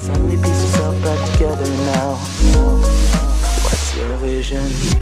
So many pieces all back together now. What's your vision?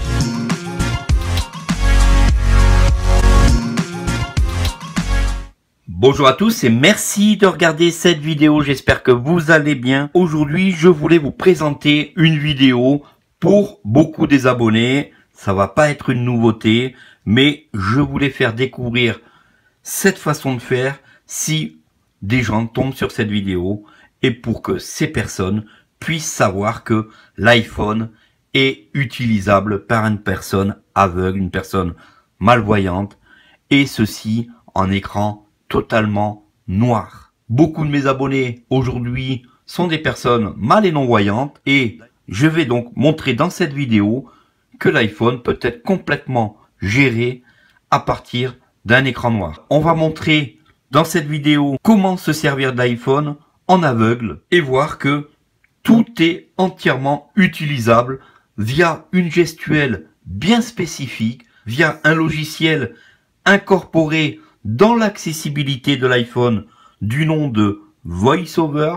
Bonjour à tous et merci de regarder cette vidéo, j'espère que vous allez bien. Aujourd'hui, je voulais vous présenter une vidéo pour beaucoup des abonnés. Ça va pas être une nouveauté, mais je voulais faire découvrir cette façon de faire si des gens tombent sur cette vidéo et pour que ces personnes puissent savoir que l'iPhone est utilisable par une personne aveugle, une personne malvoyante, et ceci en écran totalement noir. Beaucoup de mes abonnés aujourd'hui sont des personnes mal et non-voyantes et je vais donc montrer dans cette vidéo que l'iPhone peut être complètement géré à partir d'un écran noir. On va montrer dans cette vidéo comment se servir d'iPhone en aveugle et voir que tout est entièrement utilisable via une gestuelle bien spécifique, via un logiciel incorporé dans l'accessibilité de l'iPhone du nom de VoiceOver.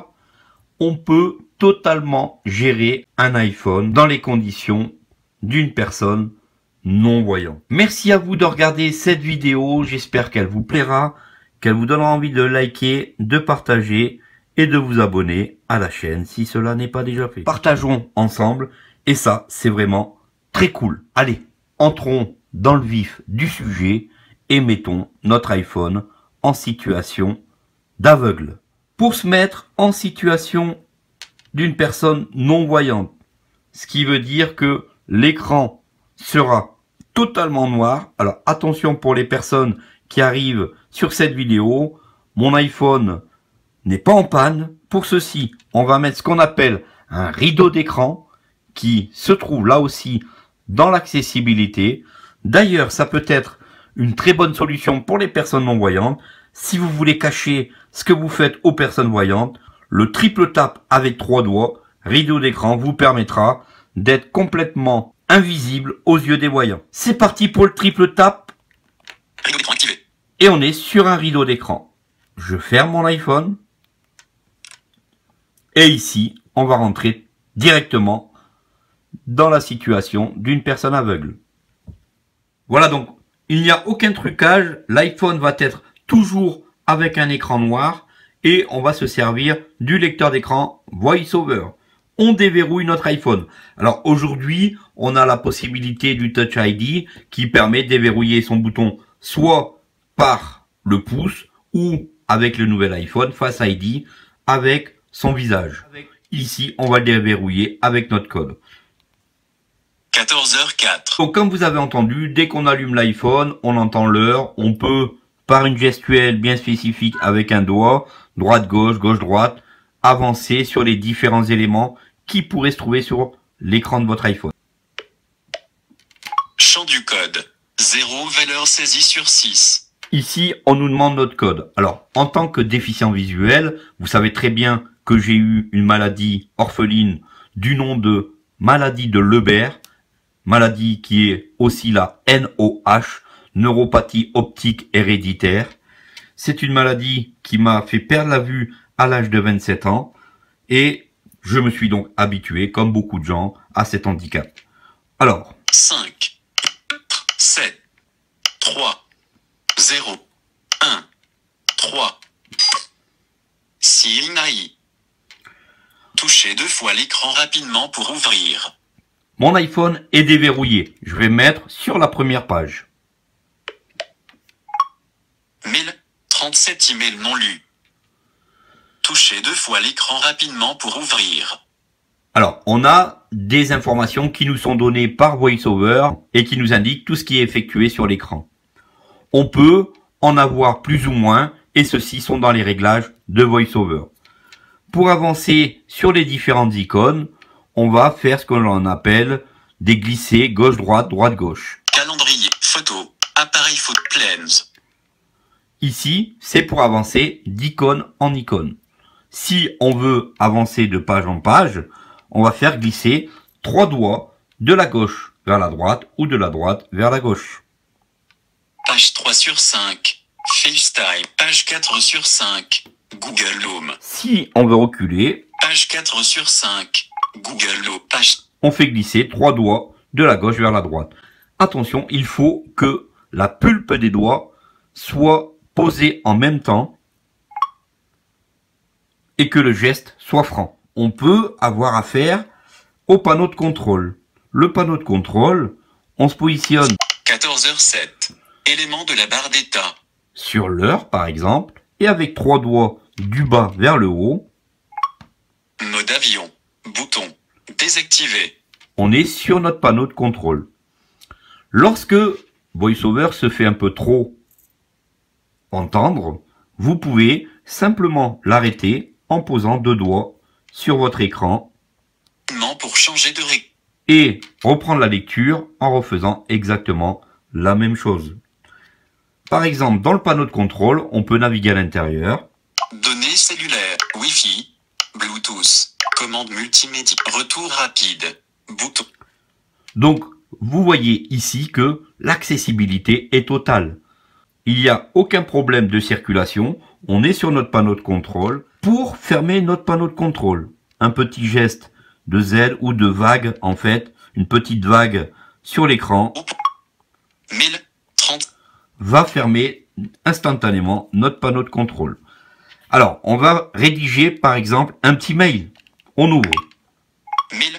On peut totalement gérer un iPhone dans les conditions d'une personne non-voyante. Merci à vous de regarder cette vidéo, j'espère qu'elle vous plaira, qu'elle vous donnera envie de liker, de partager et de vous abonner à la chaîne si cela n'est pas déjà fait. Partageons ensemble et ça c'est vraiment très cool. Allez, entrons dans le vif du sujet et mettons notre iPhone en situation d'aveugle. Pour se mettre en situation d'une personne non-voyante, ce qui veut dire que l'écran sera totalement noir. Alors attention pour les personnes qui arrivent sur cette vidéo, mon iPhone n'est pas en panne. Pour ceci, on va mettre ce qu'on appelle un rideau d'écran qui se trouve là aussi dans l'accessibilité. D'ailleurs, ça peut être une très bonne solution pour les personnes non-voyantes. Si vous voulez cacher ce que vous faites aux personnes voyantes, le triple tap avec 3 doigts, rideau d'écran, vous permettra d'être complètement invisible aux yeux des voyants. C'est parti pour le triple tap. Rideau d'écran activé. Et on est sur un rideau d'écran. Je ferme mon iPhone. Et ici, on va rentrer directement dans la situation d'une personne aveugle. Voilà donc, il n'y a aucun trucage. L'iPhone va être toujours avec un écran noir et on va se servir du lecteur d'écran VoiceOver. On déverrouille notre iPhone. Alors aujourd'hui, on a la possibilité du Touch ID qui permet de déverrouiller son bouton soit par le pouce ou avec le nouvel iPhone Face ID avec son visage. Ici, on va le déverrouiller avec notre code. 14h04. Donc comme vous avez entendu, dès qu'on allume l'iPhone, on entend l'heure. On peut, par une gestuelle bien spécifique avec un doigt, droite-gauche, gauche-droite, avancer sur les différents éléments qui pourraient se trouver sur l'écran de votre iPhone. Champ du code. 0 valeur saisie sur 6. Ici, on nous demande notre code. Alors, en tant que déficient visuel, vous savez très bien que j'ai eu une maladie orpheline du nom de maladie de Leber, maladie qui est aussi la NOH, neuropathie optique héréditaire. C'est une maladie qui m'a fait perdre la vue à l'âge de 27 ans et je me suis donc habitué, comme beaucoup de gens, à cet handicap. Alors, 5, 7, 3, 0, 1, 3. Silnaï. Touchez 2 fois l'écran rapidement pour ouvrir. mon iPhone est déverrouillé. Je vais mettre sur la première page. Mail. 37 emails non lus. Touchez 2 fois l'écran rapidement pour ouvrir. Alors, on a des informations qui nous sont données par VoiceOver et qui nous indiquent tout ce qui est effectué sur l'écran. On peut en avoir plus ou moins et ceux-ci sont dans les réglages de VoiceOver. Pour avancer sur les différentes icônes, on va faire ce que l'on appelle des glissés gauche-droite, droite-gauche. Calendrier, photo, appareil photo, plans. Ici, c'est pour avancer d'icône en icône. Si on veut avancer de page en page, on va faire glisser 3 doigts de la gauche vers la droite ou de la droite vers la gauche. Page 3 sur 5. FaceTime. Page 4 sur 5. Google Home. Si on veut reculer, Page 4 sur 5. Google Eau. Page. On fait glisser 3 doigts de la gauche vers la droite. Attention, il faut que la pulpe des doigts soit posée en même temps et que le geste soit franc. On peut avoir affaire au panneau de contrôle. Le panneau de contrôle, on se positionne 14h07. Élément de la barre d'état. sur l'heure par exemple, et avec 3 doigts du bas vers le haut, Mode avion. Bouton. Désactivé. on est sur notre panneau de contrôle. Lorsque VoiceOver se fait un peu trop entendre, vous pouvez simplement l'arrêter en posant 2 doigts sur votre écran Pour changer de ré. et reprendre la lecture en refaisant exactement la même chose. Par exemple, dans le panneau de contrôle, on peut naviguer à l'intérieur. Données cellulaires. Wi-Fi. Bluetooth. Commande multimédia. Retour rapide. Bouton. Donc, vous voyez ici que l'accessibilité est totale. Il n'y a aucun problème de circulation. On est sur notre panneau de contrôle. Pour fermer notre panneau de contrôle, un petit geste de Z ou de vague, en fait, une petite vague sur l'écran 1030. va fermer instantanément notre panneau de contrôle. Alors, on va rédiger par exemple un petit mail. On ouvre. 1000.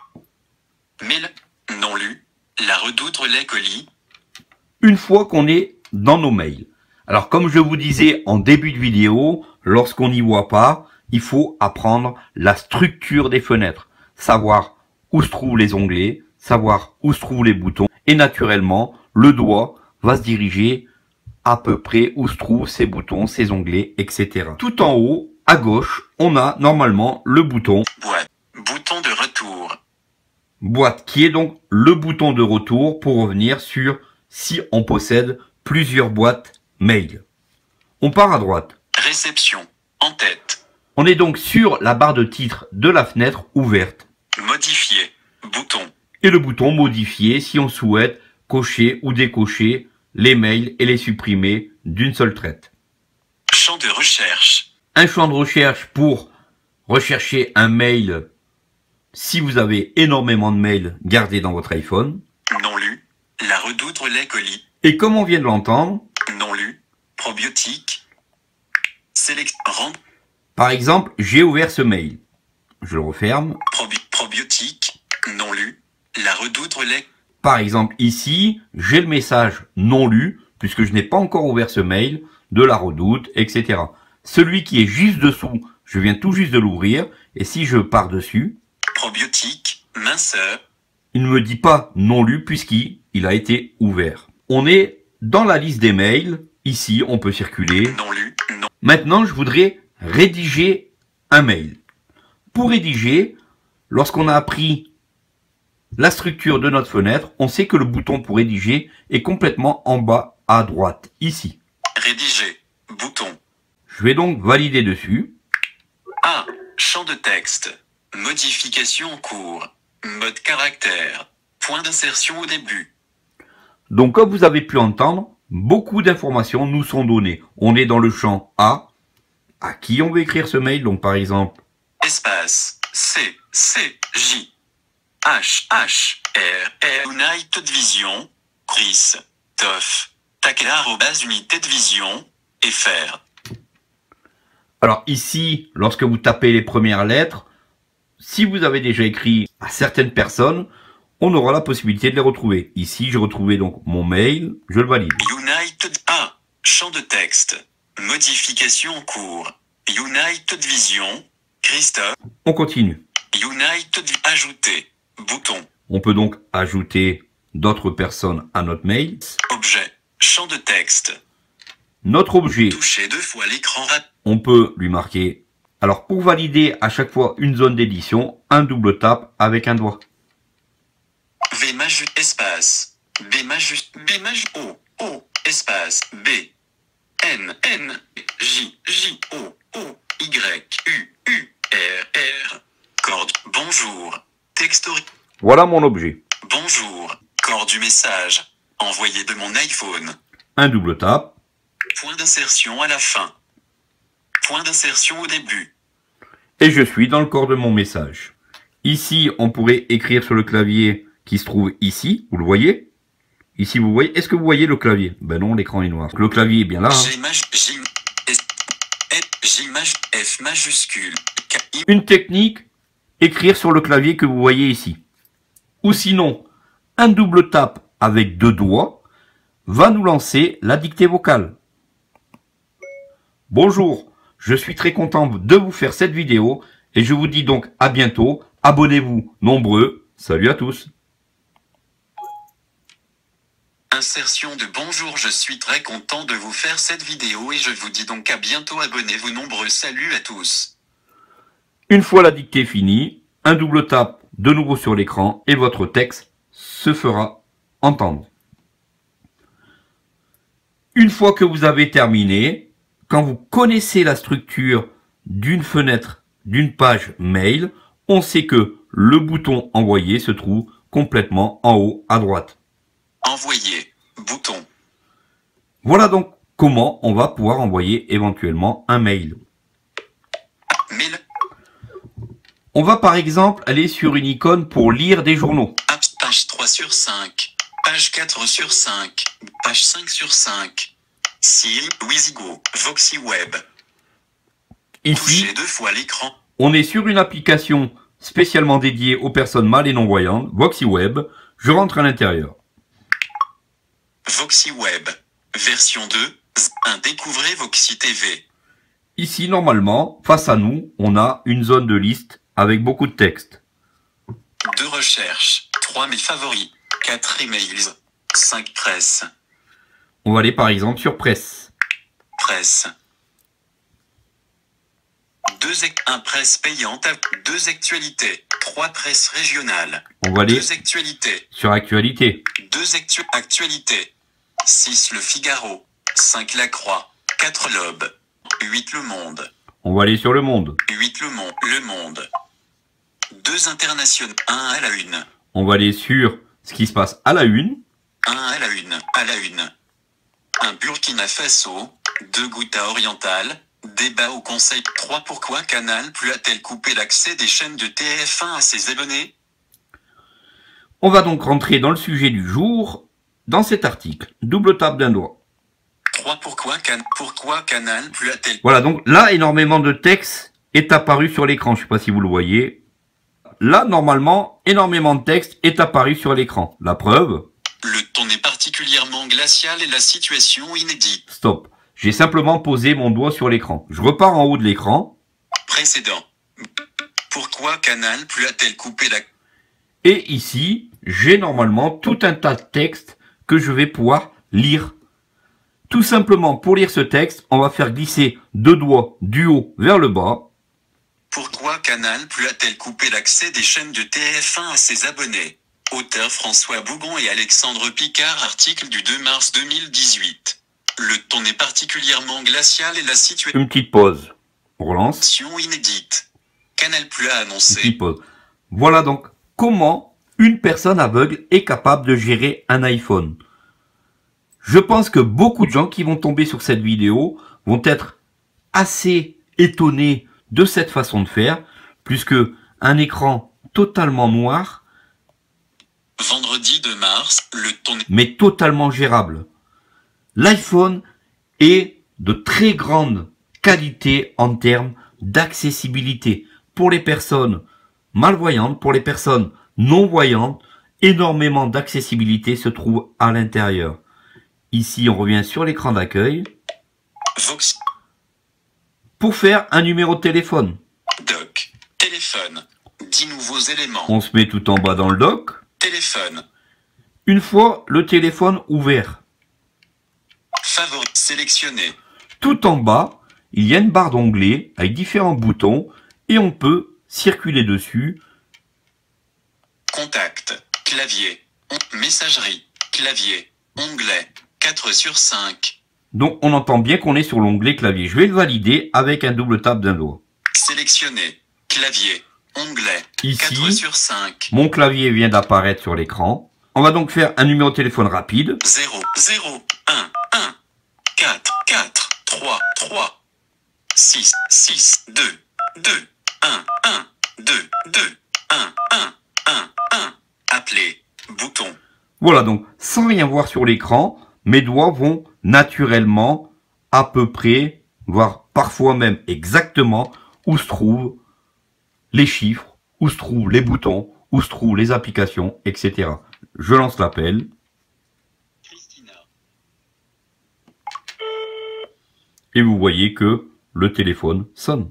Non lu. La Redoute relais colis. Une fois qu'on est dans nos mails. Alors, comme je vous disais en début de vidéo, lorsqu'on n'y voit pas, il faut apprendre la structure des fenêtres. Savoir où se trouvent les onglets, savoir où se trouvent les boutons. Et naturellement, le doigt va se diriger à peu près où se trouvent ces boutons, ces onglets, etc. Tout en haut, à gauche, on a normalement le bouton Boîte. Bouton de retour. boîte, qui est donc le bouton de retour pour revenir sur si on possède plusieurs boîtes mail. On part à droite. Réception. En tête. On est donc sur la barre de titre de la fenêtre ouverte. Modifier. Bouton. Et le bouton modifier si on souhaite cocher ou décocher les mails et les supprimer d'une seule traite. Champ de recherche. Un champ de recherche pour rechercher un mail si vous avez énormément de mails gardés dans votre iPhone. Non lu. La Redoute relais colis. Et comme on vient de l'entendre, Non lu. Probiotique. Select. Rend. par exemple, j'ai ouvert ce mail. Je le referme. Probiotique. Non lu. La Redoute relais. Par exemple, ici, j'ai le message non lu, puisque je n'ai pas encore ouvert ce mail, de la Redoute, etc. Celui qui est juste dessous, je viens tout juste de l'ouvrir, et si je pars dessus, Probiotique. Minceur. il ne me dit pas non lu, puisqu'il a été ouvert. On est dans la liste des mails. Ici, on peut circuler. Non lu. Non. Maintenant, je voudrais rédiger un mail. Pour rédiger, lorsqu'on a appris la structure de notre fenêtre, on sait que le bouton pour rédiger est complètement en bas à droite, ici. Rédiger. Bouton. Je vais donc valider dessus. A. Champ de texte. Modification en cours. Mode caractère. Point d'insertion au début. Donc, comme vous avez pu entendre, beaucoup d'informations nous sont données. On est dans le champ A. À qui on veut écrire ce mail? Donc, par exemple, Espace. C. J. H. R. United Vision. Chris. Toff. Unité de Vision. FR. alors ici, lorsque vous tapez les premières lettres, si vous avez déjà écrit à certaines personnes, on aura la possibilité de les retrouver. Ici, j'ai retrouvé donc mon mail, je le valide. United A. Champ de texte. Modification en cours. United Vision. Christophe. On continue. United Ajouter. Bouton. On peut donc ajouter d'autres personnes à notre mail. Objet. Champ de texte. Notre objet, Toucher 2 fois l'écran rapide. on peut lui marquer. Alors pour valider à chaque fois une zone d'édition, un double tap avec un doigt. V majus espace. B majus O espace B. N J O Y U R. Corde. Bonjour. Textori. Voilà mon objet. Bonjour. Corps du message. Envoyé de mon iPhone. Un double tap. Point d'insertion à la fin. Point d'insertion au début. et je suis dans le corps de mon message. Ici, on pourrait écrire sur le clavier qui se trouve ici, vous le voyez? Ici, vous voyez. Est-ce que vous voyez le clavier? Ben non, l'écran est noir. Le clavier est bien là. F majuscule. Une technique, écrire sur le clavier que vous voyez ici. Ou sinon, un double tap avec 2 doigts va nous lancer la dictée vocale. Bonjour, je suis très content de vous faire cette vidéo et je vous dis donc à bientôt. Abonnez-vous nombreux. Salut à tous. Insertion de bonjour, je suis très content de vous faire cette vidéo et je vous dis donc à bientôt, abonnez-vous nombreux, salut à tous. Une fois la dictée finie, un double tap de nouveau sur l'écran et votre texte se fera entendre. Une fois que vous avez terminé, quand vous connaissez la structure d'une fenêtre, d'une page mail, on sait que le bouton envoyer se trouve complètement en haut à droite. Envoyer, bouton. Voilà donc comment on va pouvoir envoyer éventuellement un mail. Mail. On va par exemple aller sur une icône pour lire des journaux. Page 3 sur 5, page 4 sur 5, page 5 sur 5. Seal, Wizigo, VoxyWeb. Ici, Touchez 2 fois l'écran. on est sur une application spécialement dédiée aux personnes mâles et non-voyantes, VoxyWeb. Je rentre à l'intérieur. VoxyWeb, version 2, 1. Découvrez Voxy TV. Ici, normalement, face à nous, on a une zone de liste avec beaucoup de texte. 2 recherches, 3 mes favoris, 4 emails, 5 presse. On va aller par exemple sur Presse. Presse. 1 presse payante, 2 actualités, 3 presse régionales, On va aller 2 actualités, sur Actualité. 2 actualités, 6 Le Figaro, 5 La Croix, 4 l'Aube, 8 Le Monde, On va aller sur Le Monde. 8 Le Monde, 2 internationaux, 1 à la une, On va aller sur ce qui se passe à la une. 1 à la une, 1 Burkina Faso, 2 Ghouta oriental, débat au Conseil, 3 Pourquoi Canal+ a-t-elle coupé l'accès des chaînes de TF1 à ses abonnés? On va donc rentrer dans le sujet du jour, dans cet article. Double tap d'un doigt. 3 Pourquoi Canal+ a-t-elle... Voilà, donc là, énormément de texte est apparu sur l'écran. Je ne sais pas si vous le voyez. Là, normalement, énormément de texte est apparu sur l'écran. La preuve. Le ton est particulièrement glacial et la situation inédite. Stop. J'ai simplement posé mon doigt sur l'écran. Je repars en haut de l'écran. Précédent. Pourquoi Canal+ a-t-elle coupé la... Et ici, j'ai normalement tout un tas de textes que je vais pouvoir lire. Tout simplement, pour lire ce texte, on va faire glisser 2 doigts du haut vers le bas. Pourquoi Canal+ a-t-elle coupé l'accès des chaînes de TF1 à ses abonnés? Auteur François Bougon et Alexandre Picard, article du 2 mars 2018. Le ton est particulièrement glacial et la situation Une petite pause. On relance. inédite. Canal+ a Une annoncé... petite pause. Voilà donc comment une personne aveugle est capable de gérer un iPhone. Je pense que beaucoup de gens qui vont tomber sur cette vidéo vont être assez étonnés de cette façon de faire, puisque un écran totalement noir, Vendredi 2 mars, le ton... mais totalement gérable. L'iPhone est de très grande qualité en termes d'accessibilité pour les personnes malvoyantes, pour les personnes non-voyantes. Énormément d'accessibilité se trouve à l'intérieur. Ici, on revient sur l'écran d'accueil Vox, pour faire un numéro de téléphone. doc, téléphone, 10 nouveaux éléments, On se met tout en bas dans le dock. téléphone, Une fois le téléphone ouvert, favori, sélectionné, tout en bas, il y a une barre d'onglets avec différents boutons et on peut circuler dessus. contact, clavier, messagerie, clavier, onglet, 4 sur 5, Donc on entend bien qu'on est sur l'onglet clavier. Je vais le valider avec un double tap d'un doigt. sélectionné, clavier, onglet, Ici. 4 sur 5, Mon clavier vient d'apparaître sur l'écran. On va donc faire un numéro de téléphone rapide. 0, 0, 1, 1, 4, 4, 3, 3, 6, 6, 2, 2, 1, 1, 2, 2, 1, 1, 1, 1. Appeler. Bouton. Voilà, donc sans rien voir sur l'écran, mes doigts vont naturellement à peu près, voire parfois même exactement, où se trouvent les chiffres, où se trouvent les boutons, où se trouvent les applications, etc. Je lance l'appel. Christina. Et vous voyez que le téléphone sonne.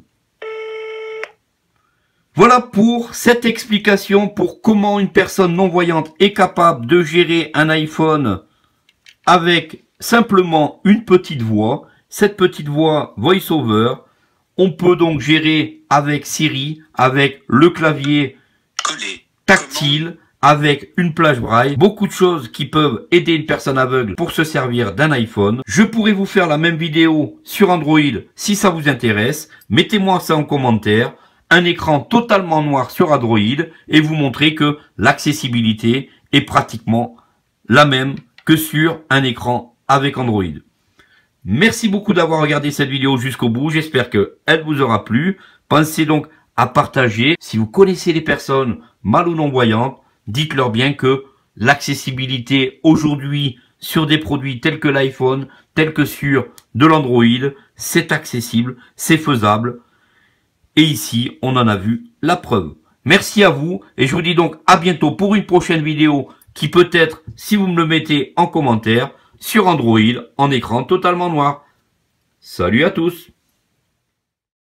Voilà pour cette explication pour comment une personne non-voyante est capable de gérer un iPhone avec simplement une petite voix. Cette petite voix VoiceOver, on peut donc gérer avec Siri, avec le clavier Coller. tactile, avec une plage braille, beaucoup de choses qui peuvent aider une personne aveugle pour se servir d'un iPhone. Je pourrais vous faire la même vidéo sur Android si ça vous intéresse. Mettez-moi ça en commentaire. Un écran totalement noir sur Android et vous montrer que l'accessibilité est pratiquement la même que sur un écran avec Android. Merci beaucoup d'avoir regardé cette vidéo jusqu'au bout. J'espère qu'elle vous aura plu. Pensez donc à partager. Si vous connaissez des personnes mal ou non-voyantes, dites-leur bien que l'accessibilité aujourd'hui sur des produits tels que l'iPhone, tels que sur de l'Android, c'est accessible, c'est faisable. Et ici, on en a vu la preuve. Merci à vous et je vous dis donc à bientôt pour une prochaine vidéo qui peut-être, si vous me le mettez en commentaire, sur Android en écran totalement noir. Salut à tous!